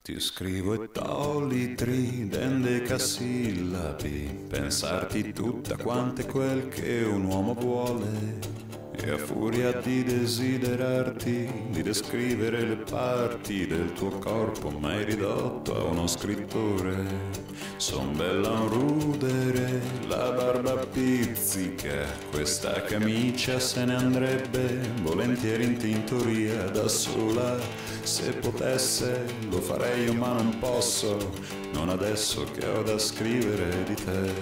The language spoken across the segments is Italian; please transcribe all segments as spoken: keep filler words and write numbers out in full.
Ti scrivo e tolli tridendecasillabi, pensarti tutta quante quel che un uomo vuole, e a furia di desiderarti, di descrivere le parti del tuo corpo, m'hai ridotto a uno scrittore. Son bella un rudere, la barba pizzica, questa camicia se ne andrebbe volentieri in tintoria da sola. Se potesse lo farei io ma non posso, non adesso che ho da scrivere di te.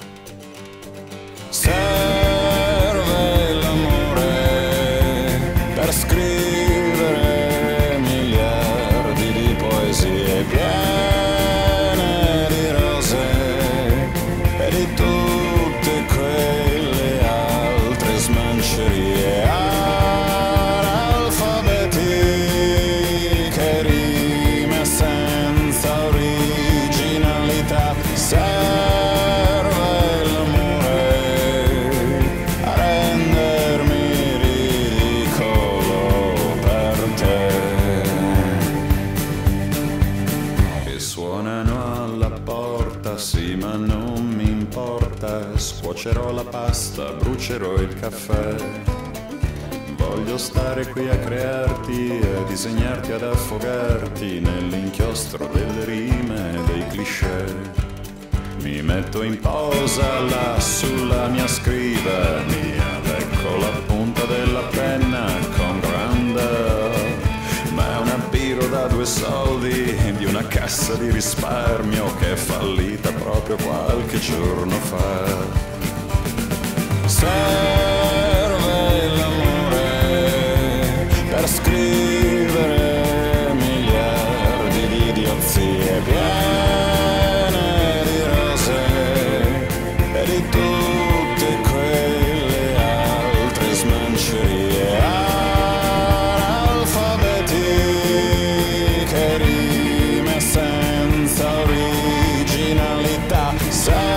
Serve l'amore per scrivere miliardi di poesie piene di rose e di tutte quelle altre smancerie analfabeti che rime senza originalità. Serve l'amore a rendermi ridicolo per te. E suonano alla porta, sì ma non mi importa, scuocerò la pasta, brucerò il caffè. Voglio stare qui a crearti, a disegnarti, ad affogarti nell'inchiostro delle rime e dei cliché. Mi metto in posa là sulla mia scrivania, ecco la punta della penna con grande, ma è una biro da due soldi di una cassa di risparmio che è fallita proprio qualche giorno fa. Serve l'amore per scrivere miliardi di idiozie piene di rose e di tutte quelle altre smancerie analfabeti che rime senza originalità.